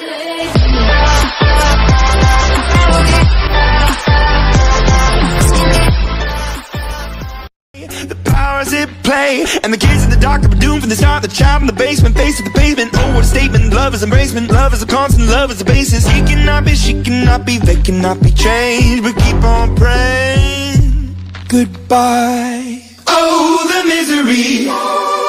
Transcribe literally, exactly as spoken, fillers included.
The powers at play, and the kids in the dark are doomed from the start. The child in the basement, face to the pavement. Oh, what a statement! Love is embracement, love is a constant, love is the basis. He cannot be, she cannot be, they cannot be changed. But keep on praying. Goodbye. Oh, the misery.